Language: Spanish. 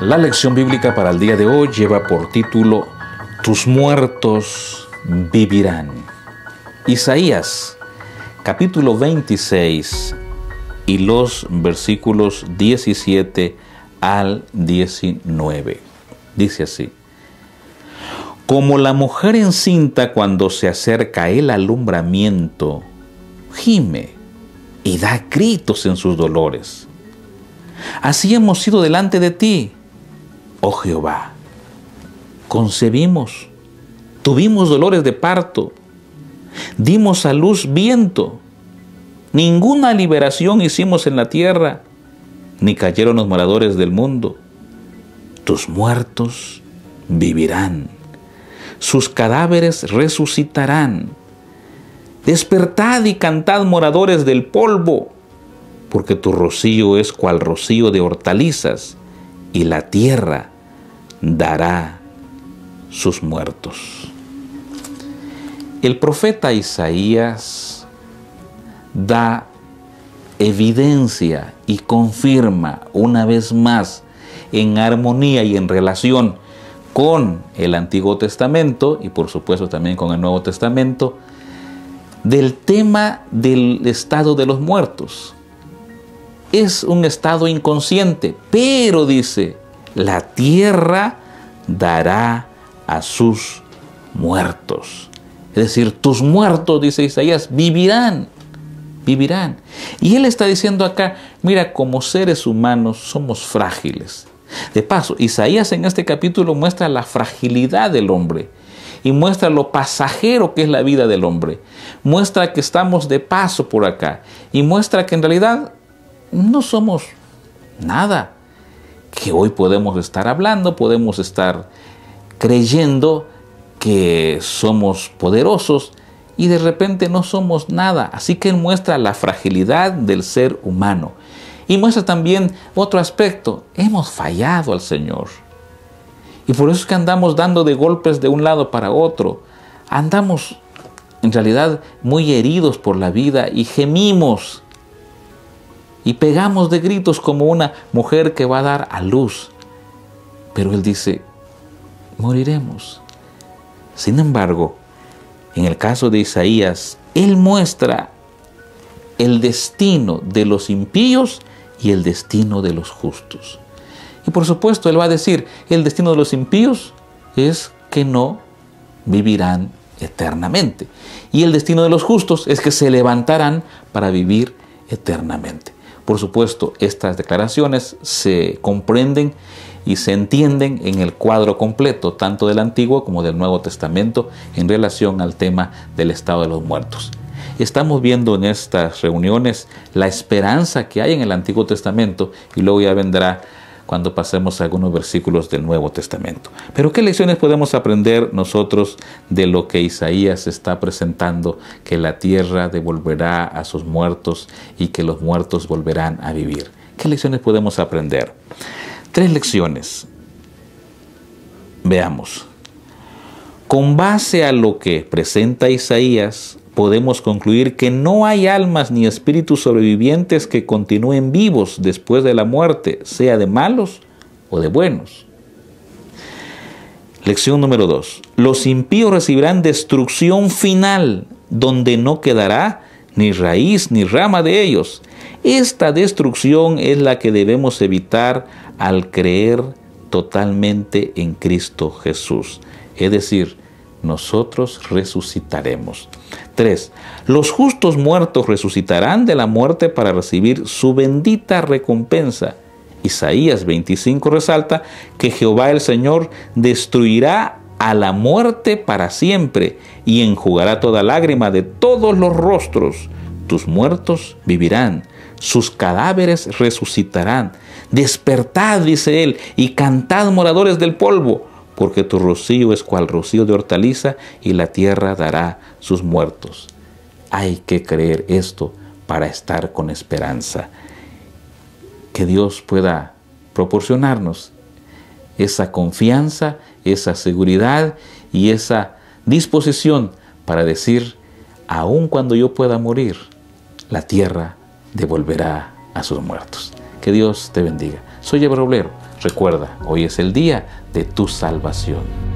La lección bíblica para el día de hoy lleva por título Tus muertos vivirán. Isaías, capítulo 26 y los versículos 17 al 19. Dice así: Como la mujer encinta cuando se acerca el alumbramiento, gime y da gritos en sus dolores. Así hemos sido delante de ti, oh Jehová. Concebimos, tuvimos dolores de parto, dimos a luz viento. Ninguna liberación hicimos en la tierra, ni cayeron los moradores del mundo. Tus muertos vivirán, sus cadáveres resucitarán. Despertad y cantad, moradores del polvo, porque tu rocío es cual rocío de hortalizas, y la tierra dará sus muertos. El profeta Isaías da evidencia y confirma una vez más, en armonía y en relación con el Antiguo Testamento y por supuesto también con el Nuevo Testamento, del tema del estado de los muertos. Es un estado inconsciente, pero dice, la tierra dará a sus muertos. Es decir, tus muertos, dice Isaías, vivirán. Vivirán. Y él está diciendo acá, mira, como seres humanos somos frágiles. De paso, Isaías en este capítulo muestra la fragilidad del hombre y muestra lo pasajero que es la vida del hombre. Muestra que estamos de paso por acá y muestra que en realidad no somos nada. Que hoy podemos estar hablando, podemos estar creyendo que somos poderosos y de repente no somos nada. Así que él muestra la fragilidad del ser humano. Y muestra también otro aspecto. Hemos fallado al Señor. Y por eso es que andamos dando de golpes de un lado para otro. Andamos en realidad muy heridos por la vida y gemimos. Y pegamos de gritos como una mujer que va a dar a luz. Pero él dice, moriremos. Sin embargo, en el caso de Isaías, él muestra el destino de los impíos y el destino de los justos. Y por supuesto, él va a decir, el destino de los impíos es que no vivirán eternamente. Y el destino de los justos es que se levantarán para vivir eternamente. Por supuesto, estas declaraciones se comprenden y se entienden en el cuadro completo, tanto del Antiguo como del Nuevo Testamento, en relación al tema del estado de los muertos. Estamos viendo en estas reuniones la esperanza que hay en el Antiguo Testamento y luego ya vendrá cuando pasemos a algunos versículos del Nuevo Testamento. Pero ¿qué lecciones podemos aprender nosotros de lo que Isaías está presentando? Que la tierra devolverá a sus muertos y que los muertos volverán a vivir. ¿Qué lecciones podemos aprender? 3 lecciones. Veamos. Con base a lo que presenta Isaías, podemos concluir que no hay almas ni espíritus sobrevivientes que continúen vivos después de la muerte, sea de malos o de buenos. Lección número 2. Los impíos recibirán destrucción final, donde no quedará ni raíz ni rama de ellos. Esta destrucción es la que debemos evitar al creer totalmente en Cristo Jesús. Es decir, nosotros resucitaremos. 3. Los justos muertos resucitarán de la muerte para recibir su bendita recompensa. Isaías 25 resalta que Jehová el Señor destruirá a la muerte para siempre y enjugará toda lágrima de todos los rostros. Tus muertos vivirán, sus cadáveres resucitarán. Despertad, dice él, y cantad, moradores del polvo, porque tu rocío es cual rocío de hortaliza y la tierra dará sus muertos. Hay que creer esto para estar con esperanza. Que Dios pueda proporcionarnos esa confianza, esa seguridad y esa disposición para decir, aun cuando yo pueda morir, la tierra devolverá a sus muertos. Que Dios te bendiga. Soy Eber Roblero. Recuerda, hoy es el día de tu salvación.